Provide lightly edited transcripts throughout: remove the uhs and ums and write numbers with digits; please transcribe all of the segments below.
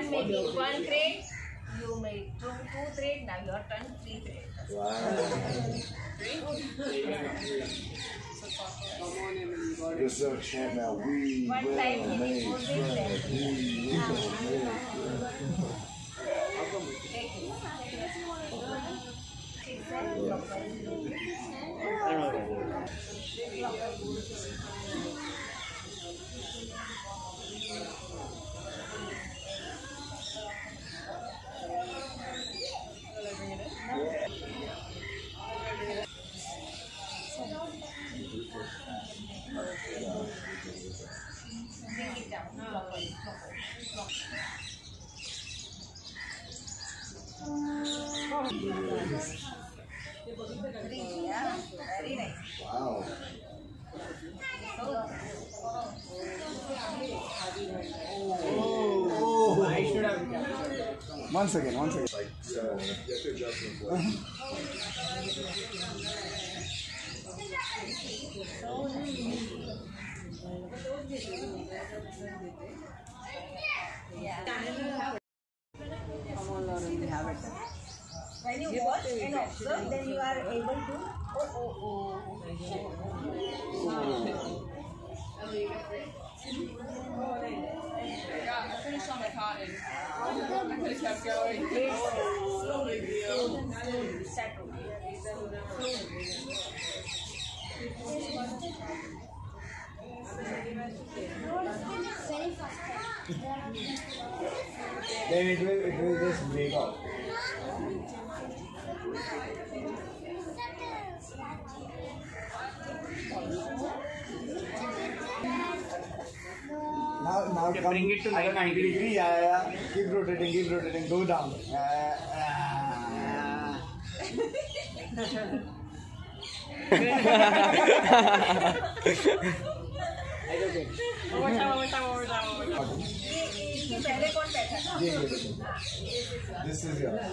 one making one thread, you make two thread. Now your turn, 3 thread. Wow. Yes, sir, champ. Now we One will time you make hold it, friends. then We will make bring it down properly. Yeah, very nice. Wow. One second. Like, you have to adjust it. When you watch and observe, then you are able to. Finish on the cotton. I could have kept going. Then it will just break off. Now Okay, come, bring it to at 90 degree. Yeah. Keep rotating. Go down. One more time. पहले कौन बैठा था? This is yours.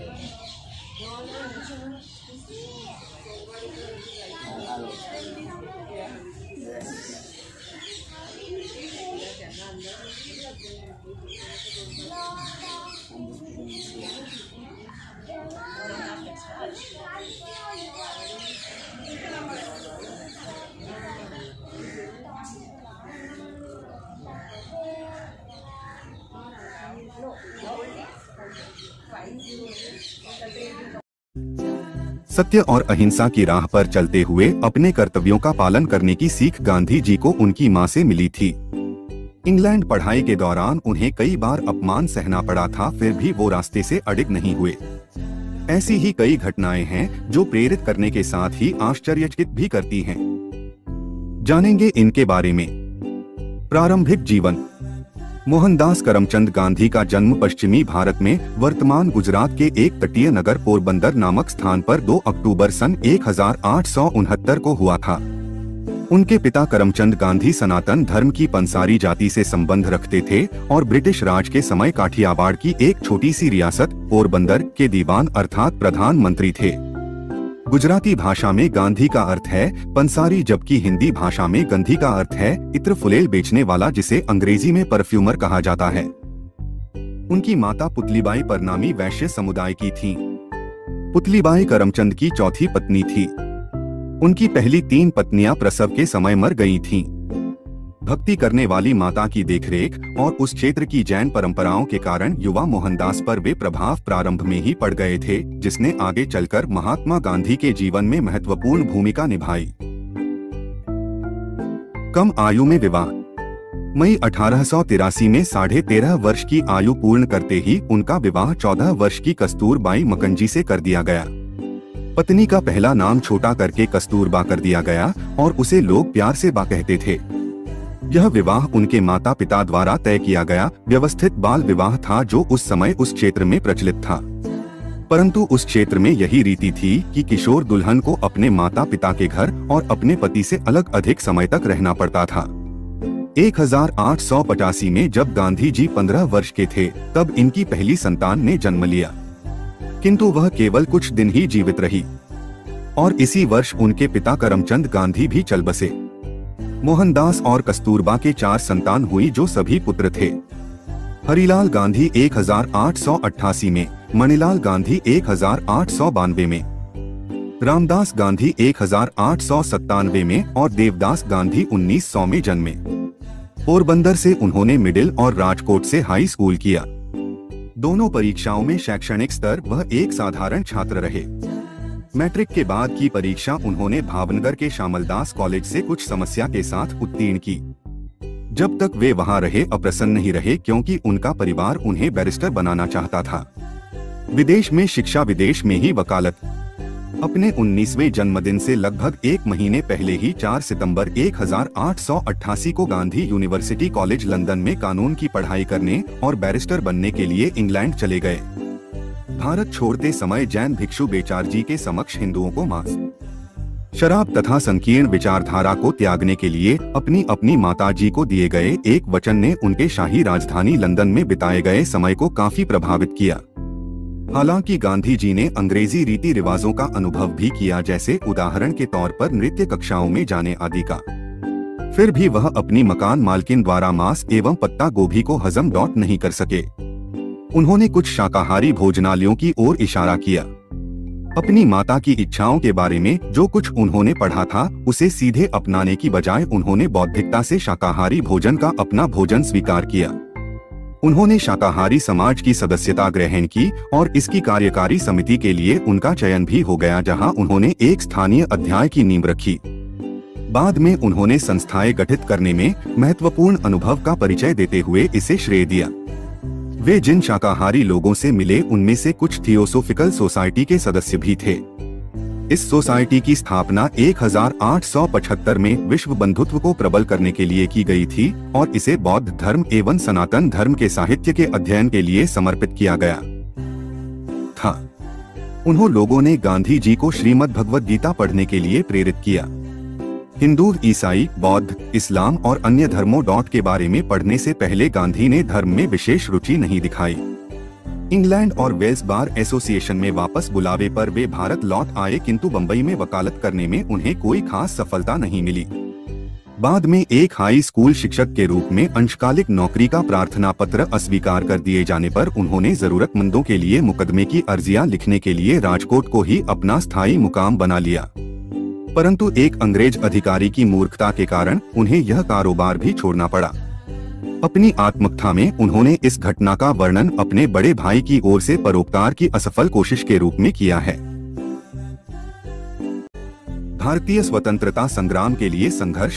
सत्य और अहिंसा की राह पर चलते हुए अपने कर्तव्यों का पालन करने की सीख गांधी जी को उनकी मां से मिली थी। इंग्लैंड पढ़ाई के दौरान उन्हें कई बार अपमान सहना पड़ा था, फिर भी वो रास्ते से अडिग नहीं हुए। ऐसी ही कई घटनाएं हैं जो प्रेरित करने के साथ ही आश्चर्यचकित भी करती हैं। जानेंगे इनके बारे में। प्रारंभिक जीवन। मोहनदास करमचंद गांधी का जन्म पश्चिमी भारत में वर्तमान गुजरात के एक तटीय नगर पोरबंदर नामक स्थान पर 2 अक्टूबर सन 1869 को हुआ था। उनके पिता करमचंद गांधी सनातन धर्म की पंसारी जाति से संबंध रखते थे और ब्रिटिश राज के समय काठियावाड़ की एक छोटी सी रियासत पोरबंदर के दीवान अर्थात प्रधानमंत्री थे। गुजराती भाषा में गांधी का अर्थ है पंसारी, जबकि हिंदी भाषा में गंधी का अर्थ है इत्र फुलेल बेचने वाला, जिसे अंग्रेजी में परफ्यूमर कहा जाता है। उनकी माता पुतलीबाई परनामी वैश्य समुदाय की थीं। पुतलीबाई करमचंद की चौथी पत्नी थी। उनकी पहली 3 पत्नियां प्रसव के समय मर गई थीं। भक्ति करने वाली माता की देखरेख और उस क्षेत्र की जैन परंपराओं के कारण युवा मोहनदास पर वे प्रभाव प्रारंभ में ही पड़ गए थे, जिसने आगे चलकर महात्मा गांधी के जीवन में महत्वपूर्ण भूमिका निभाई। कम आयु में विवाह। मई 1883 में 13.5 वर्ष की आयु पूर्ण करते ही उनका विवाह 14 वर्ष की कस्तूरबाई मकंजी से कर दिया गया। पत्नी का पहला नाम छोटा करके कस्तूरबा कर दिया गया और उसे लोग प्यार से बा कहते थे। यह विवाह उनके माता पिता द्वारा तय किया गया व्यवस्थित बाल विवाह था, जो उस समय उस क्षेत्र में प्रचलित था। परंतु उस क्षेत्र में यही रीति थी कि किशोर दुल्हन को अपने माता पिता के घर और अपने पति से अलग अधिक समय तक रहना पड़ता था। 1885 में जब गांधी जी 15 वर्ष के थे, तब इनकी पहली संतान ने जन्म लिया, किंतु वह केवल कुछ दिन ही जीवित रही और इसी वर्ष उनके पिता करमचंद गांधी भी चल बसे। मोहनदास और कस्तूरबा के 4 संतान हुई, जो सभी पुत्र थे। हरिलाल गांधी 1888 में, मणिलाल गांधी 1892 में, रामदास गांधी 1897 में और देवदास गांधी 1900 में जन्मे। पोरबंदर से उन्होंने मिडिल और राजकोट से हाई स्कूल किया। दोनों परीक्षाओं में शैक्षणिक स्तर वह एक साधारण छात्र रहे। मैट्रिक के बाद की परीक्षा उन्होंने भावनगर के श्यामलदास कॉलेज से कुछ समस्या के साथ उत्तीर्ण की। जब तक वे वहां रहे अप्रसन्न ही रहे, क्योंकि उनका परिवार उन्हें बैरिस्टर बनाना चाहता था। विदेश में शिक्षा, विदेश में ही वकालत। अपने 19वें जन्मदिन से लगभग एक महीने पहले ही 4 सितंबर 1888 को गांधी यूनिवर्सिटी कॉलेज लंदन में कानून की पढ़ाई करने और बैरिस्टर बनने के लिए इंग्लैंड चले गए। भारत छोड़ते समय जैन भिक्षु बेचारजी के समक्ष हिंदुओं को मांस, शराब तथा संकीर्ण विचारधारा को त्यागने के लिए अपनी अपनी माताजी को दिए गए एक वचन ने उनके शाही राजधानी लंदन में बिताए गए समय को काफी प्रभावित किया। हालांकि गांधी जी ने अंग्रेजी रीति रिवाजों का अनुभव भी किया, जैसे उदाहरण के तौर पर नृत्य कक्षाओं में जाने आदि का। फिर भी वह अपनी मकान मालकिन द्वारा मांस एवं पत्ता गोभी को हजम नहीं कर सके। उन्होंने कुछ शाकाहारी भोजनालयों की ओर इशारा किया। अपनी माता की इच्छाओं के बारे में जो कुछ उन्होंने पढ़ा था उसे सीधे अपनाने की बजाय उन्होंने बौद्धिकता से शाकाहारी भोजन का अपना भोजन स्वीकार किया। उन्होंने शाकाहारी समाज की सदस्यता ग्रहण की और इसकी कार्यकारी समिति के लिए उनका चयन भी हो गया, जहां उन्होंने एक स्थानीय अध्याय की नींव रखी। बाद में उन्होंने संस्थाएं गठित करने में महत्वपूर्ण अनुभव का परिचय देते हुए इसे श्रेय दिया। वे जिन शाकाहारी लोगों से मिले उनमें से कुछ थियोसोफिकल सोसाइटी के सदस्य भी थे। इस सोसाइटी की स्थापना 1875 में विश्व बंधुत्व को प्रबल करने के लिए की गई थी और इसे बौद्ध धर्म एवं सनातन धर्म के साहित्य के अध्ययन के लिए समर्पित किया गया था। उन्हों लोगों ने गांधी जी को श्रीमद् भगवद गीता पढ़ने के लिए प्रेरित किया। हिंदू, ईसाई, बौद्ध, इस्लाम और अन्य धर्मों के बारे में पढ़ने से पहले गांधी ने धर्म में विशेष रुचि नहीं दिखाई। इंग्लैंड और वेल्स बार एसोसिएशन में वापस बुलावे पर वे भारत लौट आए, किंतु बंबई में वकालत करने में उन्हें कोई खास सफलता नहीं मिली। बाद में एक हाई स्कूल शिक्षक के रूप में अंशकालिक नौकरी का प्रार्थना पत्र अस्वीकार कर दिए जाने पर उन्होंने जरूरतमंदों के लिए मुकदमे की अर्जियां लिखने के लिए राजकोट को ही अपना स्थायी मुकाम बना लिया। परंतु एक अंग्रेज अधिकारी की मूर्खता के कारण उन्हें यह कारोबार भी छोड़ना पड़ा। अपनी आत्मकथा में उन्होंने इस घटना का वर्णन अपने बड़े भाई की ओर से परोपकार की असफल कोशिश के रूप में किया है। भारतीय स्वतंत्रता संग्राम के लिए संघर्ष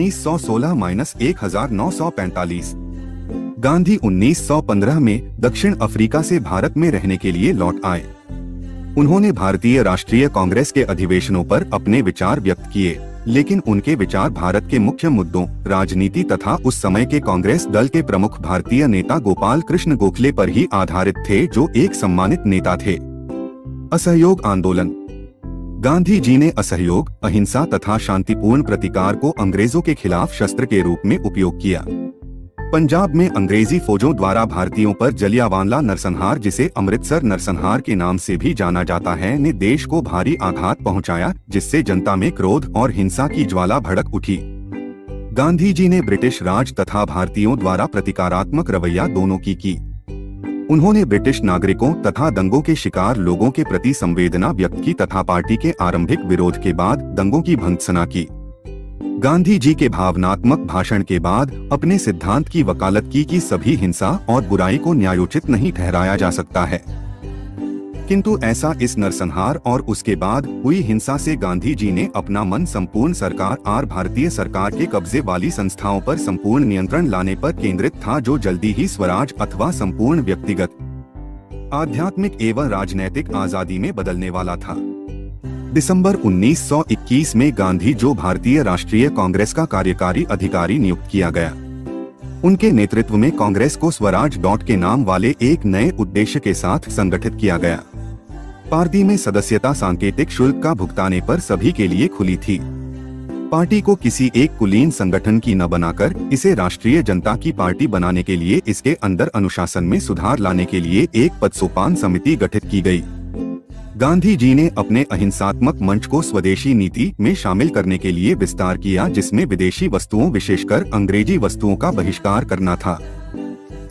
1916-1945। गांधी 1915 में दक्षिण अफ्रीका से भारत में रहने के लिए लौट आए। उन्होंने भारतीय राष्ट्रीय कांग्रेस के अधिवेशनों पर अपने विचार व्यक्त किए, लेकिन उनके विचार भारत के मुख्य मुद्दों, राजनीति तथा उस समय के कांग्रेस दल के प्रमुख भारतीय नेता गोपाल कृष्ण गोखले पर ही आधारित थे, जो एक सम्मानित नेता थे। असहयोग आंदोलन। गांधी जी ने असहयोग, अहिंसा तथा शांतिपूर्ण प्रतिकार को अंग्रेजों के खिलाफ शस्त्र के रूप में उपयोग किया। पंजाब में अंग्रेजी फौजों द्वारा भारतीयों पर जलियांवाला नरसंहार, जिसे अमृतसर नरसंहार के नाम से भी जाना जाता है, ने देश को भारी आघात पहुंचाया, जिससे जनता में क्रोध और हिंसा की ज्वाला भड़क उठी। गांधी जी ने ब्रिटिश राज तथा भारतीयों द्वारा प्रतिकारात्मक रवैया दोनों की। उन्होंने ब्रिटिश नागरिकों तथा दंगों के शिकार लोगों के प्रति संवेदना व्यक्त की तथा पार्टी के आरंभिक विरोध के बाद दंगों की भर्त्सना की। गांधी जी के भावनात्मक भाषण के बाद अपने सिद्धांत की वकालत की कि सभी हिंसा और बुराई को न्यायोचित नहीं ठहराया जा सकता है, किंतु ऐसा इस नरसंहार और उसके बाद हुई हिंसा से गांधी जी ने अपना मन संपूर्ण सरकार और भारतीय सरकार के कब्जे वाली संस्थाओं पर संपूर्ण नियंत्रण लाने पर केंद्रित था, जो जल्दी ही स्वराज अथवा संपूर्ण व्यक्तिगत, आध्यात्मिक एवं राजनैतिक आजादी में बदलने वाला था। दिसंबर 1921 में गांधी जो भारतीय राष्ट्रीय कांग्रेस का कार्यकारी अधिकारी नियुक्त किया गया। उनके नेतृत्व में कांग्रेस को स्वराज के नाम वाले एक नए उद्देश्य के साथ संगठित किया गया। पार्टी में सदस्यता सांकेतिक शुल्क का भुगताने पर सभी के लिए खुली थी। पार्टी को किसी एक कुलीन संगठन की न बनाकर इसे राष्ट्रीय जनता की पार्टी बनाने के लिए इसके अंदर अनुशासन में सुधार लाने के लिए एक पदसोपान समिति गठित की गई। गांधी जी ने अपने अहिंसात्मक मंच को स्वदेशी नीति में शामिल करने के लिए विस्तार किया, जिसमें विदेशी वस्तुओं विशेषकर अंग्रेजी वस्तुओं का बहिष्कार करना था।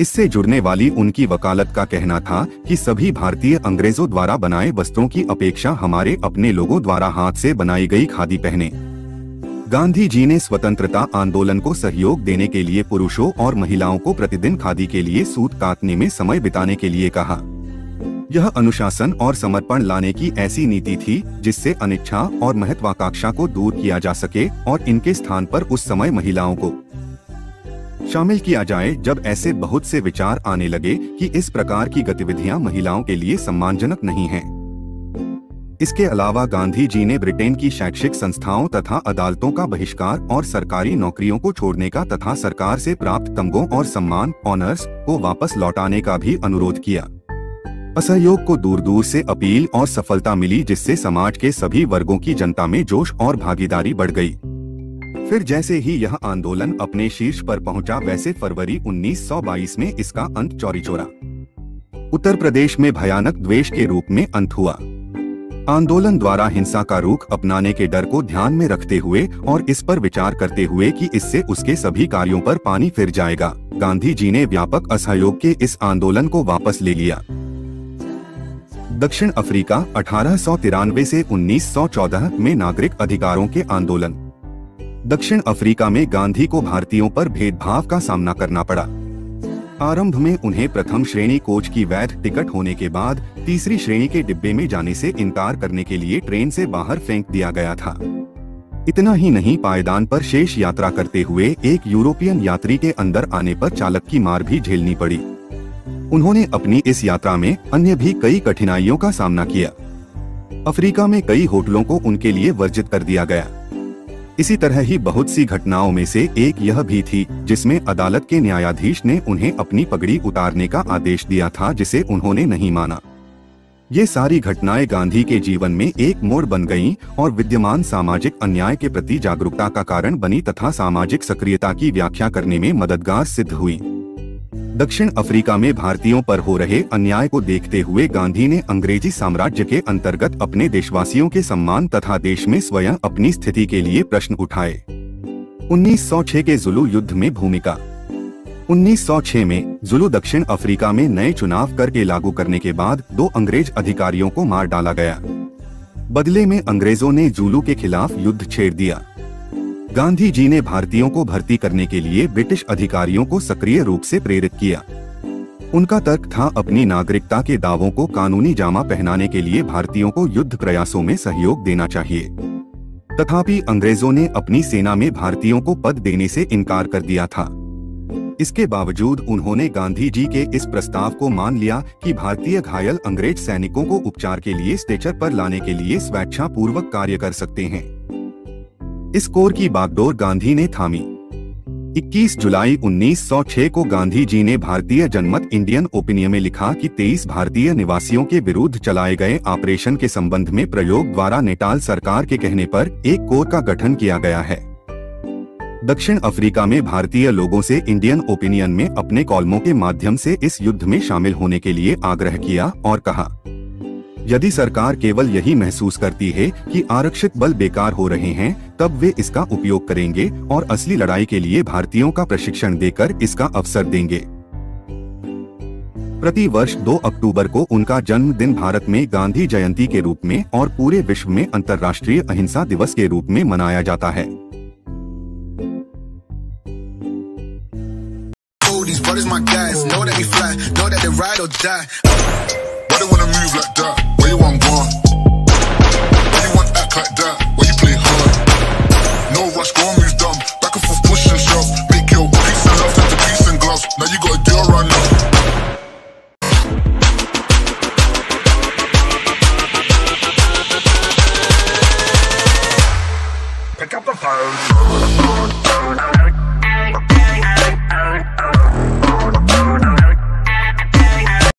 इससे जुड़ने वाली उनकी वकालत का कहना था कि सभी भारतीय अंग्रेजों द्वारा बनाए वस्त्रों की अपेक्षा हमारे अपने लोगों द्वारा हाथ से बनाई गई खादी पहने। गांधी जी ने स्वतंत्रता आंदोलन को सहयोग देने के लिए पुरुषों और महिलाओं को प्रतिदिन खादी के लिए सूत काटने में समय बिताने के लिए कहा। यह अनुशासन और समर्पण लाने की ऐसी नीति थी जिससे अनिच्छा और महत्वाकांक्षा को दूर किया जा सके और इनके स्थान पर उस समय महिलाओं को शामिल किया जाए जब ऐसे बहुत से विचार आने लगे कि इस प्रकार की गतिविधियां महिलाओं के लिए सम्मानजनक नहीं हैं। इसके अलावा गांधी जी ने ब्रिटेन की शैक्षिक संस्थाओं तथा अदालतों का बहिष्कार और सरकारी नौकरियों को छोड़ने का तथा सरकार से प्राप्त तमगों और सम्मान ऑनर्स को वापस लौटाने का भी अनुरोध किया। असहयोग को दूर दूर से अपील और सफलता मिली जिससे समाज के सभी वर्गों की जनता में जोश और भागीदारी बढ़ गई। फिर जैसे ही यह आंदोलन अपने शीर्ष पर पहुंचा वैसे फरवरी 1922 में इसका अंत चौरी चौरा उत्तर प्रदेश में भयानक द्वेष के रूप में अंत हुआ। आंदोलन द्वारा हिंसा का रुख अपनाने के डर को ध्यान में रखते हुए और इस पर विचार करते हुए कि इससे उसके सभी कार्यों पर पानी फिर जाएगा, गांधी जी ने व्यापक असहयोग के इस आंदोलन को वापस ले लिया। दक्षिण अफ्रीका 1893 से 1914 में नागरिक अधिकारों के आंदोलन। दक्षिण अफ्रीका में गांधी को भारतीयों पर भेदभाव का सामना करना पड़ा। आरंभ में उन्हें प्रथम श्रेणी कोच की वैध टिकट होने के बाद तीसरी श्रेणी के डिब्बे में जाने से इनकार करने के लिए ट्रेन से बाहर फेंक दिया गया था। इतना ही नहीं, पायदान पर शेष यात्रा करते हुए एक यूरोपियन यात्री के अंदर आने पर चालक की मार भी झेलनी पड़ी। उन्होंने अपनी इस यात्रा में अन्य भी कई कठिनाइयों का सामना किया। अफ्रीका में कई होटलों को उनके लिए वर्जित कर दिया गया। इसी तरह ही बहुत सी घटनाओं में से एक यह भी थी जिसमें अदालत के न्यायाधीश ने उन्हें अपनी पगड़ी उतारने का आदेश दिया था जिसे उन्होंने नहीं माना। ये सारी घटनाएं गांधी के जीवन में एक मोड़ बन गईं और विद्यमान सामाजिक अन्याय के प्रति जागरूकता का कारण बनी तथा सामाजिक सक्रियता की व्याख्या करने में मददगार सिद्ध हुई। दक्षिण अफ्रीका में भारतीयों पर हो रहे अन्याय को देखते हुए गांधी ने अंग्रेजी साम्राज्य के अंतर्गत अपने देशवासियों के सम्मान तथा देश में स्वयं अपनी स्थिति के लिए प्रश्न उठाए। 1906 के जुलू युद्ध में भूमिका। 1906 में जुलू दक्षिण अफ्रीका में नए चुनाव कर के लागू करने के बाद 2 अंग्रेज अधिकारियों को मार डाला गया। बदले में अंग्रेजों ने जुलू के खिलाफ युद्ध छेड़ दिया। गांधी जी ने भारतीयों को भर्ती करने के लिए ब्रिटिश अधिकारियों को सक्रिय रूप से प्रेरित किया। उनका तर्क था अपनी नागरिकता के दावों को कानूनी जामा पहनाने के लिए भारतीयों को युद्ध प्रयासों में सहयोग देना चाहिए। तथापि अंग्रेजों ने अपनी सेना में भारतीयों को पद देने से इनकार कर दिया था। इसके बावजूद उन्होंने गांधी जी के इस प्रस्ताव को मान लिया कि भारतीय घायल अंग्रेज सैनिकों को उपचार के लिए स्ट्रेचर पर लाने के लिए स्वेच्छा पूर्वक कार्य कर सकते हैं। इस कोर की बागडोर गांधी ने थामी। 21 जुलाई 1906 को गांधी जी ने भारतीय जनमत इंडियन ओपिनियन में लिखा कि 23 भारतीय निवासियों के विरुद्ध चलाए गए ऑपरेशन के संबंध में प्रयोग द्वारा नेटाल सरकार के कहने पर एक कोर का गठन किया गया है। दक्षिण अफ्रीका में भारतीय लोगों से इंडियन ओपिनियन में अपने कॉलमों के माध्यम से इस युद्ध में शामिल होने के लिए आग्रह किया और कहा, यदि सरकार केवल यही महसूस करती है कि आरक्षित बल बेकार हो रहे हैं तब वे इसका उपयोग करेंगे और असली लड़ाई के लिए भारतीयों का प्रशिक्षण देकर इसका अवसर देंगे। प्रति वर्ष 2 अक्टूबर को उनका जन्मदिन भारत में गांधी जयंती के रूप में और पूरे विश्व में अंतर्राष्ट्रीय अहिंसा दिवस के रूप में मनाया जाता है। Pick up the phone.